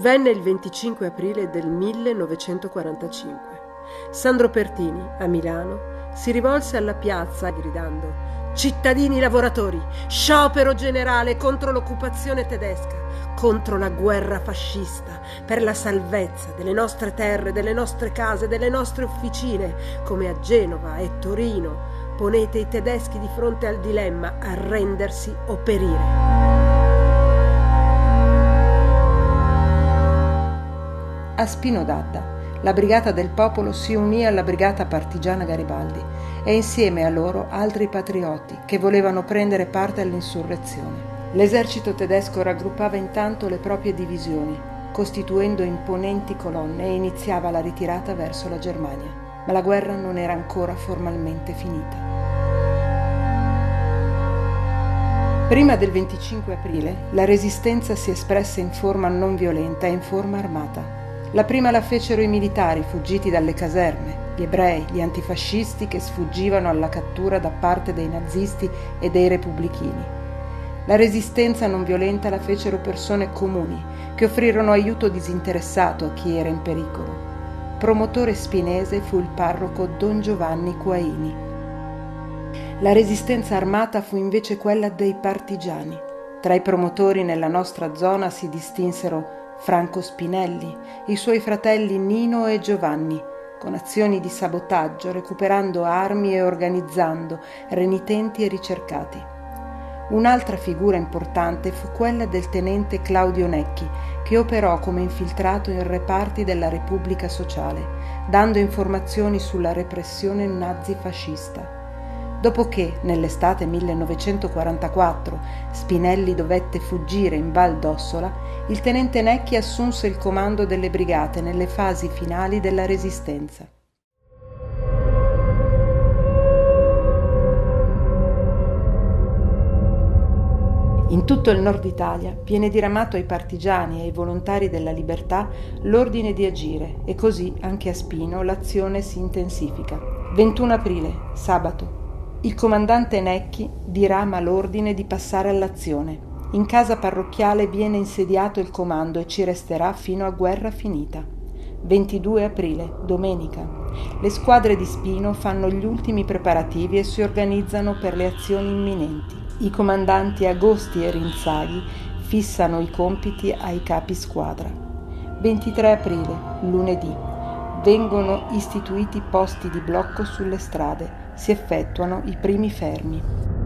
Avvenne il 25 aprile del 1945. Sandro Pertini, a Milano, si rivolse alla piazza gridando: «Cittadini lavoratori, sciopero generale contro l'occupazione tedesca, contro la guerra fascista, per la salvezza delle nostre terre, delle nostre case, delle nostre officine, come a Genova e Torino. Ponete i tedeschi di fronte al dilemma: arrendersi o perire». A Spino d'Adda, la Brigata del Popolo si unì alla Brigata Partigiana Garibaldi e insieme a loro altri patrioti che volevano prendere parte all'insurrezione. L'esercito tedesco raggruppava intanto le proprie divisioni, costituendo imponenti colonne, e iniziava la ritirata verso la Germania. Ma la guerra non era ancora formalmente finita. Prima del 25 aprile, la resistenza si espresse in forma non violenta e in forma armata. La prima la fecero i militari fuggiti dalle caserme, gli ebrei, gli antifascisti che sfuggivano alla cattura da parte dei nazisti e dei repubblichini. La resistenza non violenta la fecero persone comuni che offrirono aiuto disinteressato a chi era in pericolo. Promotore spinese fu il parroco Don Giovanni Quaini. La resistenza armata fu invece quella dei partigiani. Tra i promotori nella nostra zona si distinsero Franco Spinelli, i suoi fratelli Nino e Giovanni, con azioni di sabotaggio, recuperando armi e organizzando renitenti e ricercati. Un'altra figura importante fu quella del tenente Claudio Necchi, che operò come infiltrato in reparti della Repubblica Sociale, dando informazioni sulla repressione nazifascista. Dopo che, nell'estate 1944, Spinelli dovette fuggire in Val d'Ossola, il tenente Necchi assunse il comando delle brigate nelle fasi finali della resistenza. In tutto il nord Italia viene diramato ai partigiani e ai volontari della libertà l'ordine di agire, e così anche a Spino l'azione si intensifica. 21 aprile, sabato. Il comandante Necchi dirama l'ordine di passare all'azione. In casa parrocchiale viene insediato il comando e ci resterà fino a guerra finita. 22 aprile, domenica. Le squadre di Spino fanno gli ultimi preparativi e si organizzano per le azioni imminenti. I comandanti Agosti e Rinzaghi fissano i compiti ai capi squadra. 23 aprile, lunedì. Vengono istituiti posti di blocco sulle strade. Si effettuano i primi fermi.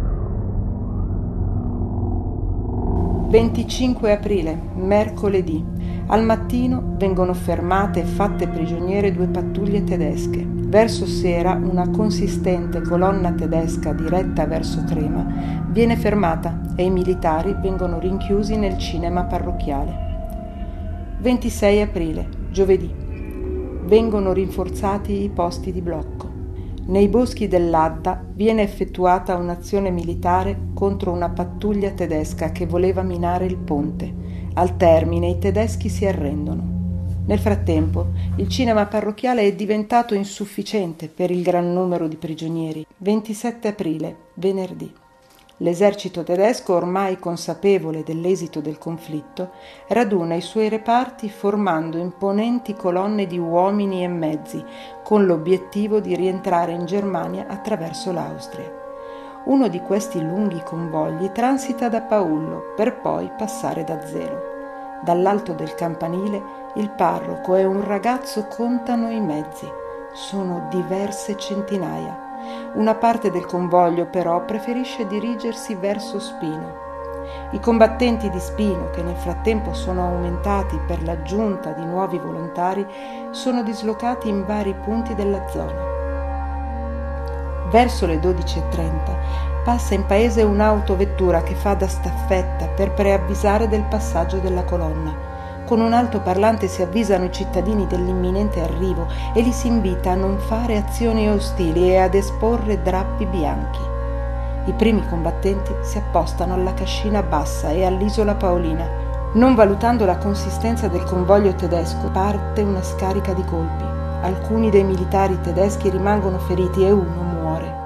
25 aprile, mercoledì. Al mattino vengono fermate e fatte prigioniere 2 pattuglie tedesche. Verso sera una consistente colonna tedesca diretta verso Crema viene fermata e i militari vengono rinchiusi nel cinema parrocchiale. 26 aprile, giovedì. Vengono rinforzati i posti di blocco. Nei boschi dell'Adda viene effettuata un'azione militare contro una pattuglia tedesca che voleva minare il ponte. Al termine i tedeschi si arrendono. Nel frattempo il cinema parrocchiale è diventato insufficiente per il gran numero di prigionieri. 27 aprile, venerdì. L'esercito tedesco, ormai consapevole dell'esito del conflitto, raduna i suoi reparti formando imponenti colonne di uomini e mezzi, con l'obiettivo di rientrare in Germania attraverso l'Austria. Uno di questi lunghi convogli transita da Paullo per poi passare da Zelo. Dall'alto del campanile il parroco e un ragazzo contano i mezzi. Sono diverse centinaia. Una parte del convoglio però preferisce dirigersi verso Spino. I combattenti di Spino, che nel frattempo sono aumentati per l'aggiunta di nuovi volontari, sono dislocati in vari punti della zona. Verso le 12:30 passa in paese un'autovettura che fa da staffetta per preavvisare del passaggio della colonna. Con un altoparlante si avvisano i cittadini dell'imminente arrivo e li si invita a non fare azioni ostili e ad esporre drappi bianchi. I primi combattenti si appostano alla Cascina Bassa e all'Isola Paolina. Non valutando la consistenza del convoglio tedesco, parte una scarica di colpi. Alcuni dei militari tedeschi rimangono feriti e uno muore.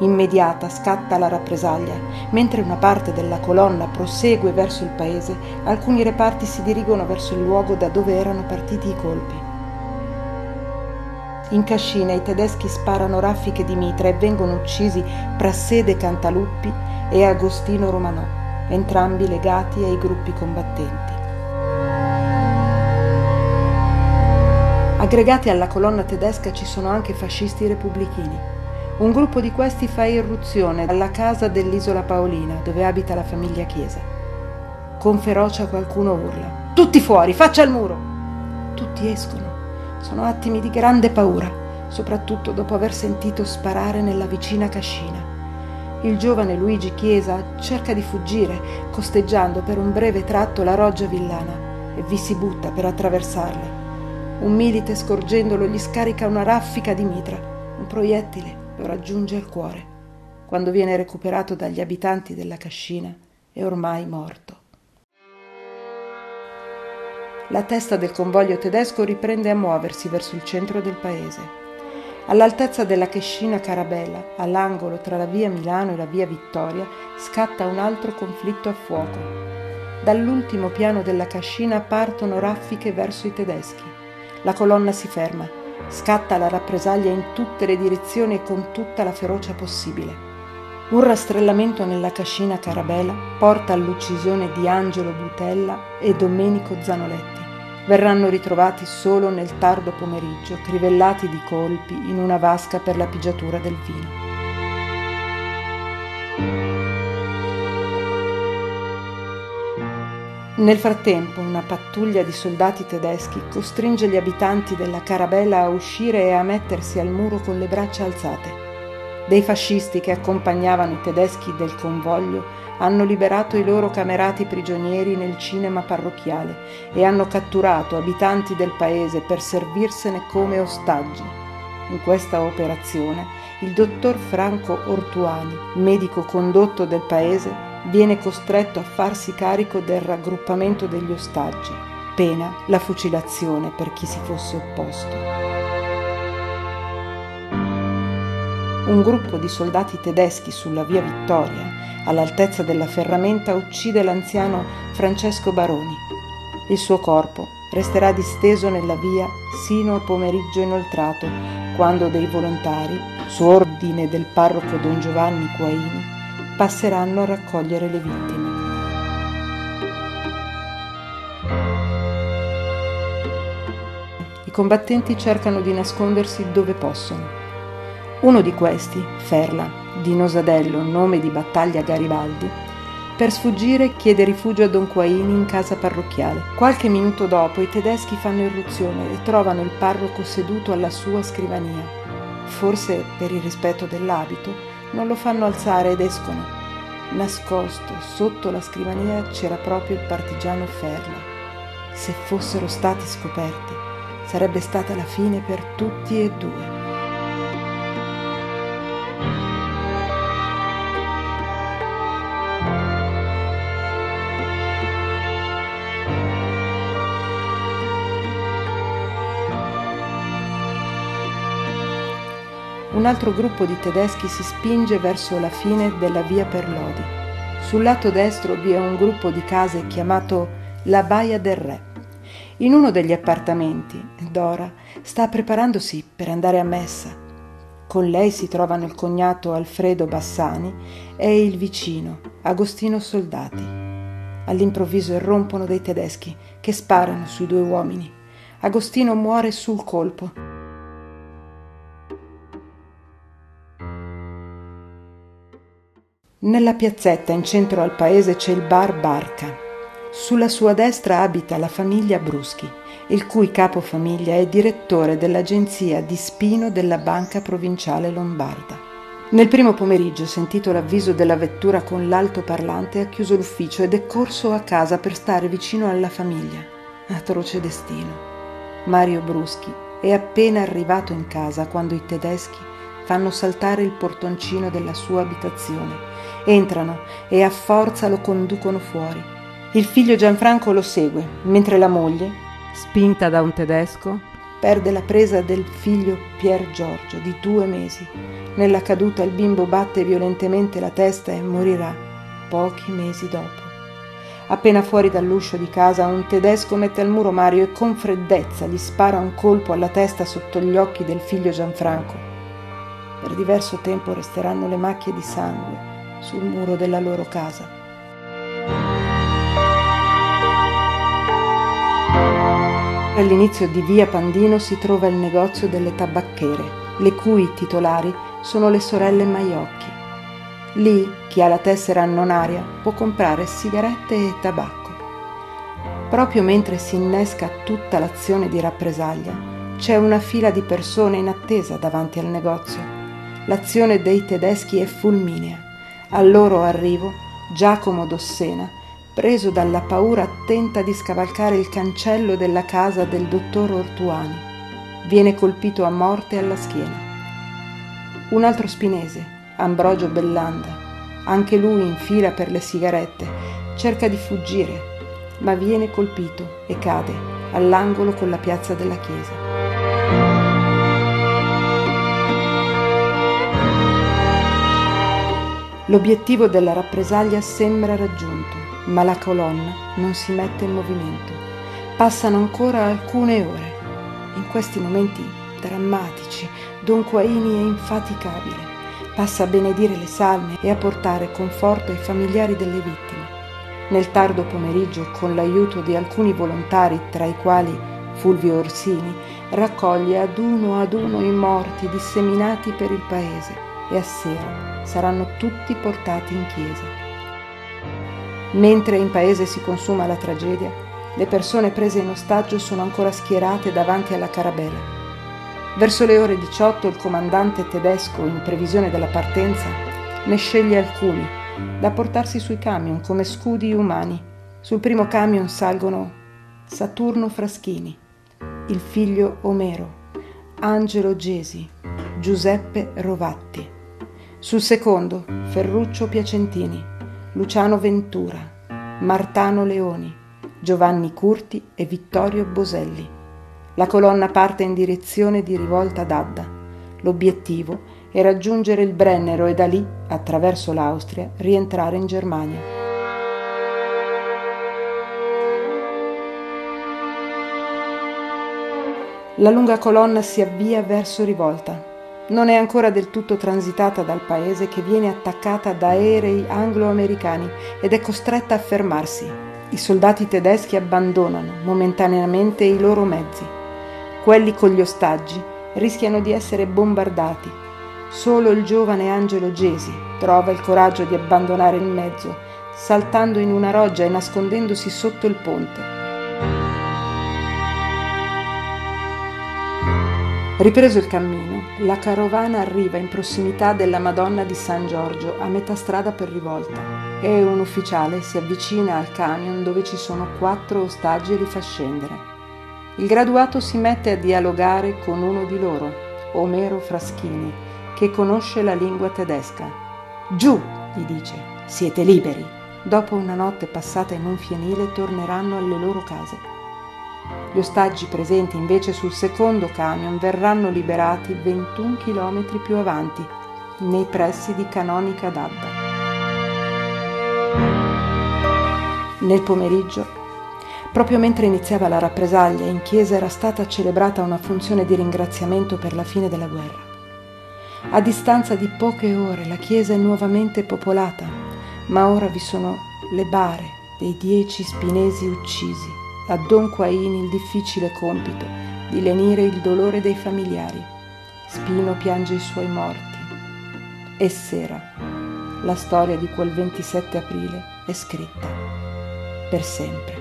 Immediata scatta la rappresaglia. Mentre una parte della colonna prosegue verso il paese, alcuni reparti si dirigono verso il luogo da dove erano partiti i colpi. In Cascina i tedeschi sparano raffiche di mitra e vengono uccisi Prassede Cantaluppi e Agostino Romanò, entrambi legati ai gruppi combattenti. Aggregati alla colonna tedesca ci sono anche fascisti repubblichini. Un gruppo di questi fa irruzione alla casa dell'Isola Paolina, dove abita la famiglia Chiesa. Con ferocia qualcuno urla: «Tutti fuori, faccia al muro!» Tutti escono. Sono attimi di grande paura, soprattutto dopo aver sentito sparare nella vicina Cascina. Il giovane Luigi Chiesa cerca di fuggire, costeggiando per un breve tratto la roggia villana, e vi si butta per attraversarla. Un milite, scorgendolo, gli scarica una raffica di mitra. Un proiettile lo raggiunge al cuore. Quando viene recuperato dagli abitanti della Cascina, è ormai morto. La testa del convoglio tedesco riprende a muoversi verso il centro del paese. All'altezza della Cascina Carabela, all'angolo tra la via Milano e la via Vittoria, scatta un altro conflitto a fuoco. Dall'ultimo piano della Cascina partono raffiche verso i tedeschi. La colonna si ferma. Scatta la rappresaglia in tutte le direzioni e con tutta la ferocia possibile. Un rastrellamento nella Cascina Carabela porta all'uccisione di Angelo Butella e Domenico Zanoletti. Verranno ritrovati solo nel tardo pomeriggio, crivellati di colpi in una vasca per la pigiatura del vino. Nel frattempo, una pattuglia di soldati tedeschi costringe gli abitanti della Carabela a uscire e a mettersi al muro con le braccia alzate. Dei fascisti che accompagnavano i tedeschi del convoglio hanno liberato i loro camerati prigionieri nel cinema parrocchiale e hanno catturato abitanti del paese per servirsene come ostaggi. In questa operazione, il dottor Franco Ortuani, medico condotto del paese, viene costretto a farsi carico del raggruppamento degli ostaggi, pena la fucilazione per chi si fosse opposto. Un gruppo di soldati tedeschi sulla via Vittoria, all'altezza della ferramenta, uccide l'anziano Francesco Baroni. Il suo corpo resterà disteso nella via sino al pomeriggio inoltrato, quando dei volontari, su ordine del parroco Don Giovanni Quaini, passeranno a raccogliere le vittime. I combattenti cercano di nascondersi dove possono. Uno di questi, Ferla, di Nosadello, nome di battaglia Garibaldi, per sfuggire chiede rifugio a Don Quaini in casa parrocchiale. Qualche minuto dopo i tedeschi fanno irruzione e trovano il parroco seduto alla sua scrivania. Forse per il rispetto dell'abito non lo fanno alzare ed escono. Nascosto sotto la scrivania c'era proprio il partigiano Ferla. Se fossero stati scoperti, sarebbe stata la fine per tutti e due. Un altro gruppo di tedeschi si spinge verso la fine della via per Lodi. Sul lato destro vi è un gruppo di case chiamato la Baia del Re. In uno degli appartamenti, Dora sta preparandosi per andare a messa. Con lei si trovano il cognato Alfredo Bassani e il vicino Agostino Soldati. All'improvviso irrompono dei tedeschi che sparano sui due uomini. Agostino muore sul colpo. Nella piazzetta in centro al paese c'è il bar Barca. Sulla sua destra abita la famiglia Bruschi, il cui capofamiglia è direttore dell'agenzia di Spino della Banca Provinciale Lombarda. Nel primo pomeriggio, sentito l'avviso della vettura con l'altoparlante, ha chiuso l'ufficio ed è corso a casa per stare vicino alla famiglia. Atroce destino. Mario Bruschi è appena arrivato in casa quando i tedeschi fanno saltare il portoncino della sua abitazione. Entrano e a forza lo conducono fuori. Il figlio Gianfranco lo segue, mentre la moglie, spinta da un tedesco, perde la presa del figlio Pier Giorgio di 2 mesi. Nella caduta il bimbo batte violentemente la testa e morirà pochi mesi dopo. Appena fuori dall'uscio di casa un tedesco mette al muro Mario e con freddezza gli spara un colpo alla testa sotto gli occhi del figlio Gianfranco. Per diverso tempo resteranno le macchie di sangue sul muro della loro casa. All'inizio di via Pandino si trova il negozio delle tabacchiere, le cui titolari sono le sorelle Maiocchi. Lì chi ha la tessera annonaria può comprare sigarette e tabacco. Proprio mentre si innesca tutta l'azione di rappresaglia, c'è una fila di persone in attesa davanti al negozio. L'azione dei tedeschi è fulminea. Al loro arrivo, Giacomo Dossena, preso dalla paura, tenta di scavalcare il cancello della casa del dottor Ortuani. Viene colpito a morte alla schiena. Un altro spinese, Ambrogio Bellanda, anche lui in fila per le sigarette, cerca di fuggire, ma viene colpito e cade all'angolo con la piazza della chiesa. L'obiettivo della rappresaglia sembra raggiunto, ma la colonna non si mette in movimento. Passano ancora alcune ore. In questi momenti drammatici, Don Quaini è infaticabile. Passa a benedire le salme e a portare conforto ai familiari delle vittime. Nel tardo pomeriggio, con l'aiuto di alcuni volontari, tra i quali Fulvio Orsini, raccoglie ad uno i morti disseminati per il paese e a sera saranno tutti portati in chiesa. Mentre in paese si consuma la tragedia, le persone prese in ostaggio sono ancora schierate davanti alla carabela. Verso le ore 18 il comandante tedesco, in previsione della partenza, ne sceglie alcuni da portarsi sui camion come scudi umani. Sul primo camion salgono Saturno Fraschini, il figlio Omero, Angelo Gesi, Giuseppe Rovatti. Sul secondo Ferruccio Piacentini, Luciano Ventura, Martano Leoni, Giovanni Curti e Vittorio Boselli. La colonna parte in direzione di Rivolta d'Adda. L'obiettivo è raggiungere il Brennero e da lì, attraverso l'Austria, rientrare in Germania. La lunga colonna si avvia verso Rivolta. Non è ancora del tutto transitata dal paese che viene attaccata da aerei anglo-americani ed è costretta a fermarsi. I soldati tedeschi abbandonano momentaneamente i loro mezzi. Quelli con gli ostaggi rischiano di essere bombardati. Solo il giovane Angelo Gesi trova il coraggio di abbandonare il mezzo, saltando in una roggia e nascondendosi sotto il ponte. Ripreso il cammino, la carovana arriva in prossimità della Madonna di San Giorgio, a metà strada per Rivolta, e un ufficiale si avvicina al camion dove ci sono 4 ostaggi e li fa scendere. Il graduato si mette a dialogare con uno di loro, Omero Fraschini, che conosce la lingua tedesca. «Giù!» gli dice, «siete liberi!» Dopo una notte passata in un fienile torneranno alle loro case. Gli ostaggi presenti invece sul secondo camion verranno liberati 21 chilometri più avanti, nei pressi di Canonica d'Adda. Nel pomeriggio, proprio mentre iniziava la rappresaglia, in chiesa era stata celebrata una funzione di ringraziamento per la fine della guerra. A distanza di poche ore la chiesa è nuovamente popolata, ma ora vi sono le bare dei 10 spinesi uccisi. A Don Quaini il difficile compito di lenire il dolore dei familiari. Spino piange i suoi morti. E sera, la storia di quel 27 aprile è scritta per sempre.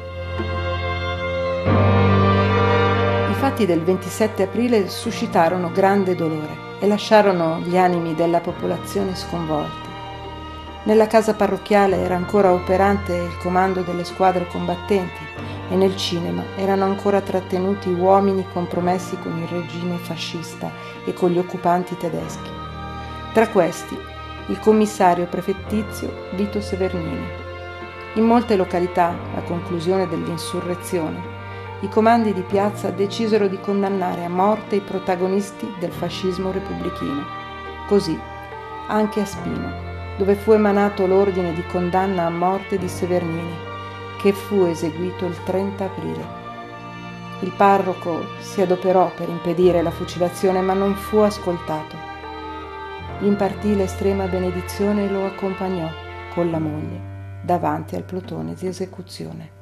I fatti del 27 aprile suscitarono grande dolore e lasciarono gli animi della popolazione sconvolti. Nella casa parrocchiale era ancora operante il comando delle squadre combattenti e nel cinema erano ancora trattenuti uomini compromessi con il regime fascista e con gli occupanti tedeschi. Tra questi, il commissario prefettizio Vito Severnini. In molte località, a conclusione dell'insurrezione, I comandi di piazza decisero di condannare a morte i protagonisti del fascismo repubblichino. Così, anche a Spino, dove fu emanato l'ordine di condanna a morte di Severnini, che fu eseguito il 30 aprile. Il parroco si adoperò per impedire la fucilazione, ma non fu ascoltato. Gli impartì l'estrema benedizione e lo accompagnò con la moglie davanti al plotone di esecuzione.